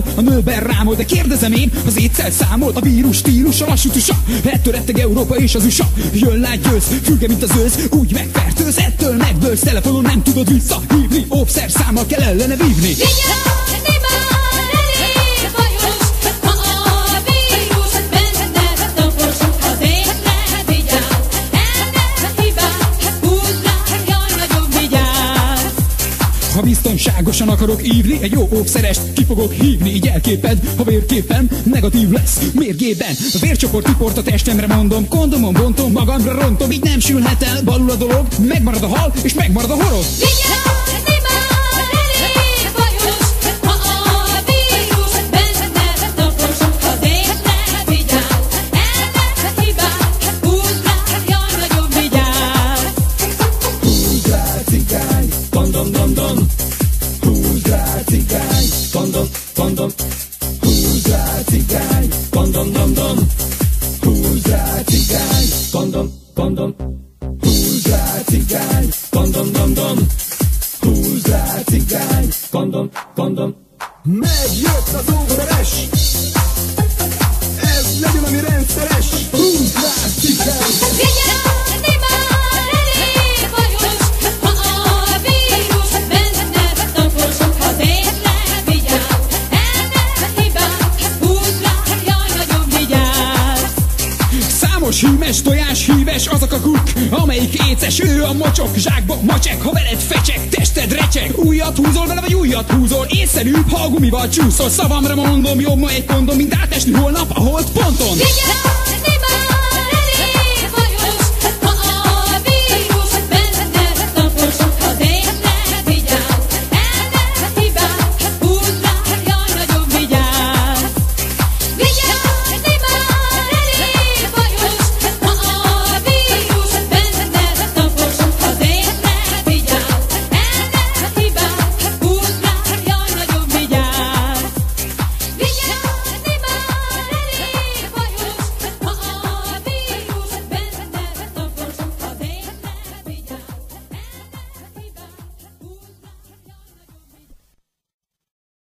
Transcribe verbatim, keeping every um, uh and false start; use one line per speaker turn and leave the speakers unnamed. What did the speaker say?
távol, a nőben rámol, de kérdezem én, az étszel számol, a vírus stílusa, lassú tusa, ettől retteg Európa és az u es á. Jön lágy győz, fürge mint az ősz, úgy megfertőz, ettől megdőlsz, telefonon nem tudod visszahívni, óvszer számmal kell ellene vívni. Ha biztonságosan akarok ívni, egy jó óvszerest ki fogok hívni. Így elképed, ha vérképpen negatív lesz mérgében. A vércsoport kiport a testemre mondom, kondomon bontom, magamra rontom. Így nem sülhet el balul a dolog, megmarad a hal és megmarad a horog.
Kondom, kondom, húzd rá cigány, kondom, dom, dom, húzd rá cigány, kondom, kondom, húzd rá cigány, kondom, dom, dom, húzd rá cigány, kondom, kondom. Megjött az óvodares, ez legyen ami rendszeres, húzd rá cigány.
Hímes, tojás, híves, az a kakuk, amelyik éces, ő a mocsok, zsákba macsek, ha veled fecsek, tested recseg, újat húzol vele, vagy újat húzol, észszerűbb, ha a gumival csúszol, szavamra mondom, jobb ma egy kondom, mint átesni holnap a holdponton.